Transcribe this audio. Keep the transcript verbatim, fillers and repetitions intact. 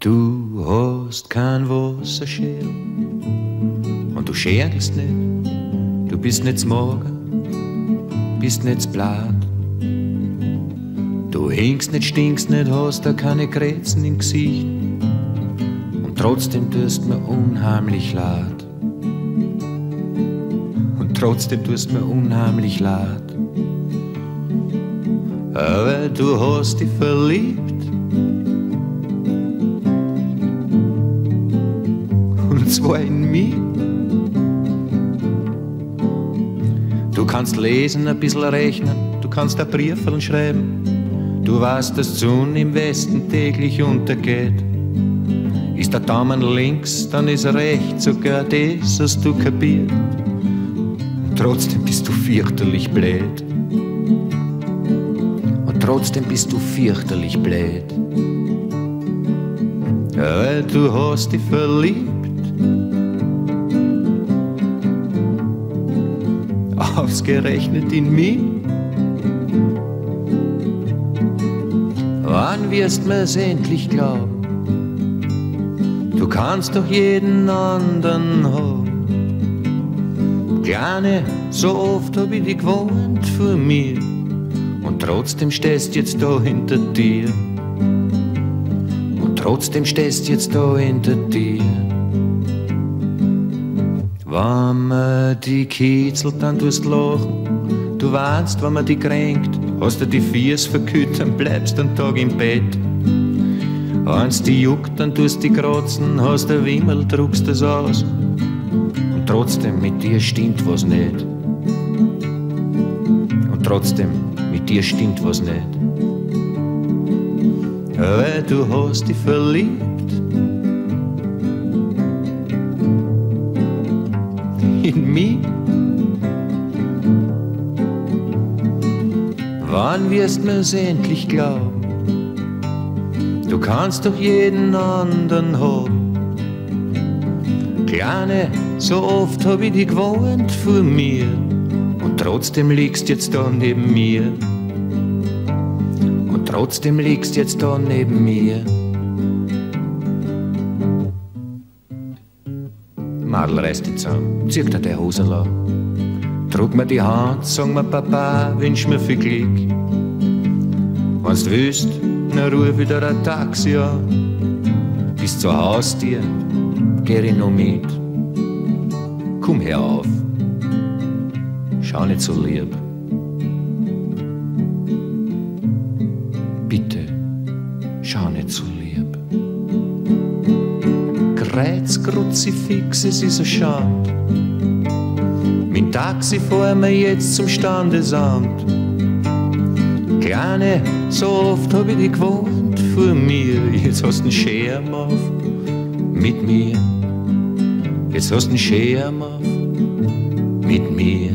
Du hast kein Wasserschäl und du scherlst nicht, du bist nicht smager, bist nicht blatt. Du hinkst nicht, stinkst nicht, hast da keine Krätzen im Gesicht und trotzdem tust mir unheimlich leid. Und trotzdem tust mir unheimlich leid. Aber du hast dich verliebt und zwar in mich. Du kannst lesen, ein bisschen rechnen, du kannst ein Briefchen schreiben. Du weißt, dass die Sonne im Westen täglich untergeht. Ist der Daumen links, dann ist er rechts, sogar das hast du kapiert. Und trotzdem bist du fürchterlich blöd. Und trotzdem bist du fürchterlich blöd. Aber du hast dich verliebt. Ausgerechnet in mich. Wann wirst mir's endlich glauben? Du kannst doch jeden anderen haben. Kleine, so oft hab ich dich gewohnt vor mir. Und trotzdem stehst jetzt da hinter dir. Und trotzdem stehst jetzt da hinter dir. Wenn man die kitzelt, dann tust du lachen. Du weinst, wenn man dich kränkt. Hast du die Fies verkühlt, dann bleibst einen Tag im Bett. Wenn's dich juckt, dann tust du dich kratzen. Hast du Wimmel, druckst das aus. Und trotzdem, mit dir stimmt was nicht. Und trotzdem, mit dir stimmt was nicht. Weil du hast dich verliebt. In mich. Wann wirst mir's endlich glauben? Du kannst doch jeden anderen haben. Kleine, so oft hab ich dich gewohnt vor mir. Und trotzdem liegst jetzt da neben mir. Und trotzdem liegst jetzt da neben mir. Madel, reiß dich zusammen, zieh dir die Hosen lang. Druck mir die Hand, sag mir Papa, wünsch mir viel Glück. Wenn's du willst, dann ruf wieder ein Taxi an. Bis zur Haustür, geh ich noch mit. Komm her auf, schau nicht so lieb. Bitte, schau nicht so lieb. Kreuz, Kruzifix, es ist ein Schand. Mit Taxi fahren wir jetzt zum Standesamt. Kleine, so oft hab ich dich gewohnt vor mir. Jetzt hast du einen Schirm auf mit mir. Jetzt hast du einen Schirm auf mit mir.